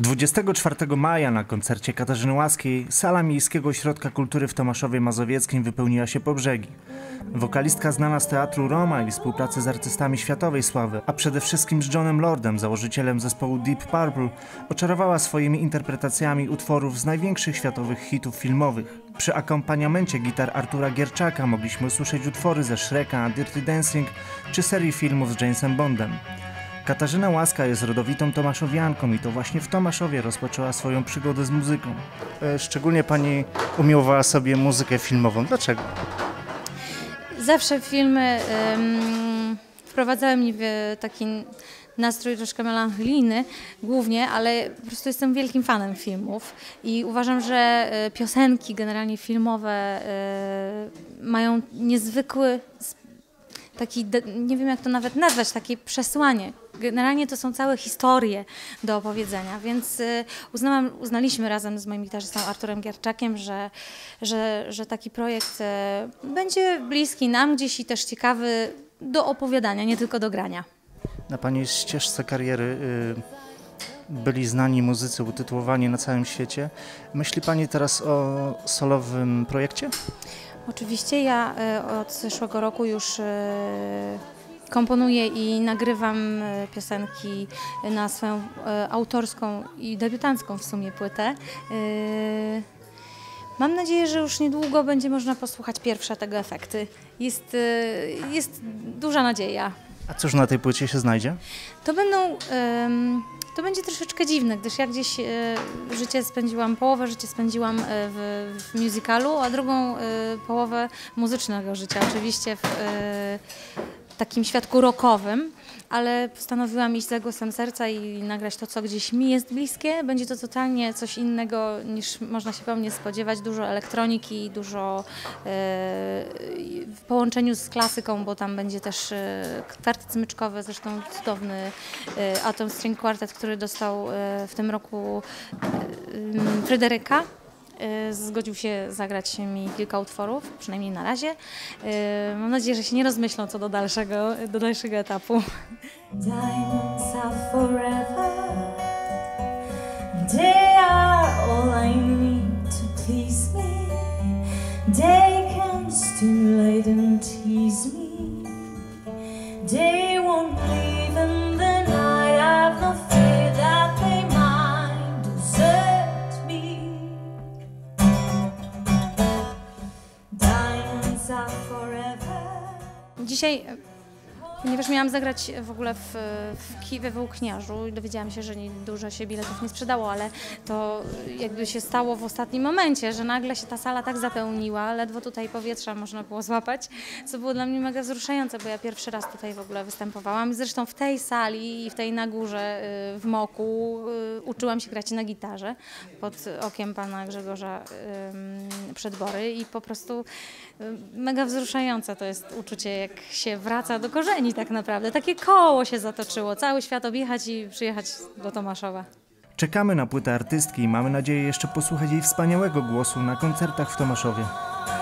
24 maja na koncercie Katarzyny Łaskiej sala Miejskiego Ośrodka Kultury w Tomaszowie Mazowieckim wypełniła się po brzegi. Wokalistka znana z Teatru Roma i współpracy z artystami światowej sławy, a przede wszystkim z Johnem Lordem, założycielem zespołu Deep Purple, oczarowała swoimi interpretacjami utworów z największych światowych hitów filmowych. Przy akompaniamencie gitar Artura Gierczaka mogliśmy usłyszeć utwory ze Shreka, Dirty Dancing czy serii filmów z Jamesem Bondem. Katarzyna Łaska jest rodowitą tomaszowianką i to właśnie w Tomaszowie rozpoczęła swoją przygodę z muzyką. Szczególnie pani umiłowała sobie muzykę filmową. Dlaczego? Zawsze filmy wprowadzały mnie w taki nastrój troszkę melancholijny głównie, ale po prostu jestem wielkim fanem filmów i uważam, że piosenki generalnie filmowe mają niezwykły taki, nie wiem jak to nawet nazwać, takie przesłanie. Generalnie to są całe historie do opowiedzenia, więc uznaliśmy razem z moim gitarzystą Arturem Gierczakiem, że taki projekt będzie bliski nam gdzieś i też ciekawy do opowiadania, nie tylko do grania. Na pani ścieżce kariery byli znani muzycy utytułowani na całym świecie. Myśli pani teraz o solowym projekcie? Oczywiście ja od zeszłego roku już komponuję i nagrywam piosenki na swoją autorską i debiutancką w sumie płytę. Mam nadzieję, że już niedługo będzie można posłuchać pierwsze tego efekty. Jest duża nadzieja. A cóż na tej płycie się znajdzie? To będzie troszeczkę dziwne, gdyż ja gdzieś połowę życia spędziłam w musicalu, a drugą połowę muzycznego życia, oczywiście w takim świadku rockowym, ale postanowiłam iść za głosem serca i nagrać to, co gdzieś mi jest bliskie. Będzie to totalnie coś innego niż można się po mnie spodziewać. Dużo elektroniki, dużo w połączeniu z klasyką, bo tam będzie też kwartet smyczkowy, zresztą cudowny Atom String Quartet, który dostał w tym roku Fryderyka. Zgodził się zagrać mi kilka utworów, przynajmniej na razie. Mam nadzieję, że się nie rozmyślą co do dalszego etapu. Diamonds are forever. They are all I need to please me. They can stimulate and tease me. They won't leave in the night. I've no fear that they might desert me. Dzisiaj, ponieważ miałam zagrać w ogóle we Włókniarzu i dowiedziałam się, że dużo się biletów nie sprzedało, ale to jakby się stało w ostatnim momencie, że nagle się ta sala tak zapełniła, ledwo tutaj powietrza można było złapać, co było dla mnie mega wzruszające, bo ja pierwszy raz tutaj w ogóle występowałam. Zresztą w tej sali i w tej na górze w Moku uczyłam się grać na gitarze pod okiem pana Grzegorza Przedbory i po prostu mega wzruszające to jest uczucie, jak się wraca do korzeni tak naprawdę. Takie koło się zatoczyło, cały świat objechać i przyjechać do Tomaszowa. Czekamy na płytę artystki i mamy nadzieję jeszcze posłuchać jej wspaniałego głosu na koncertach w Tomaszowie.